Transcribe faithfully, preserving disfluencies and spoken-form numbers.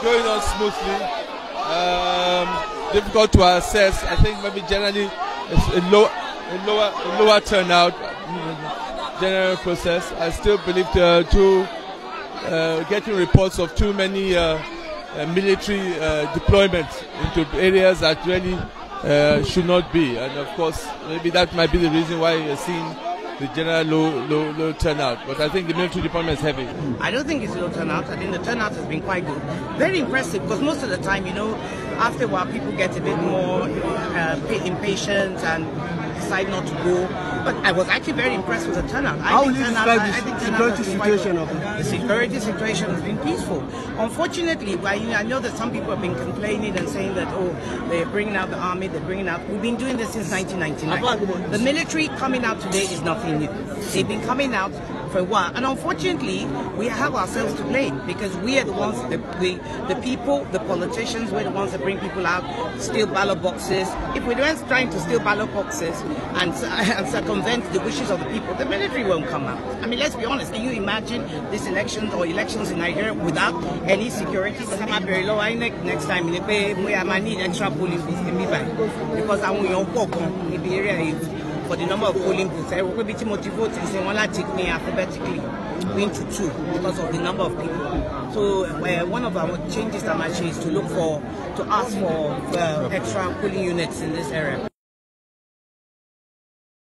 going on smoothly. Um, difficult to assess. I think maybe generally it's a, low, a lower, a lower turnout. General process. I still believe the two uh, getting reports of too many uh, uh, military uh, deployments into areas that really uh, should not be, and of course maybe that might be the reason why you're seeing the general low, low, low turnout. But I think the military deployment is heavy. I don't think it's low turnout. I think the turnout has been quite good. Very impressive, because most of the time, you know, after a while people get a bit more uh, impatient and decide not to go. But I was actually very impressed with the turnout. I How think will you turnout, describe I think the turnout security has been situation quite of good. it? The security situation has been peaceful. Unfortunately, I know that some people have been complaining and saying that, oh, they're bringing out the army, they're bringing out... We've been doing this since nineteen ninety-nine. The military coming out today is nothing new. They've been coming out for a while, and unfortunately we have ourselves to blame, because we are the ones, the, the, the people, the politicians, we're the ones that bring people out, steal ballot boxes. If we weren't trying to steal ballot boxes and, and circumvent the wishes of the people, the military won't come out. I mean, let's be honest, can you imagine this election or elections in Nigeria without any security? Next time we might need extra polling booths in Bibai, because I want your walk in the area for the number of polling booths. I will be Timothy voting in one me alphabetically into two because of the number of people. So uh, one of our changes that much is to look for, to ask for uh, extra polling units in this area.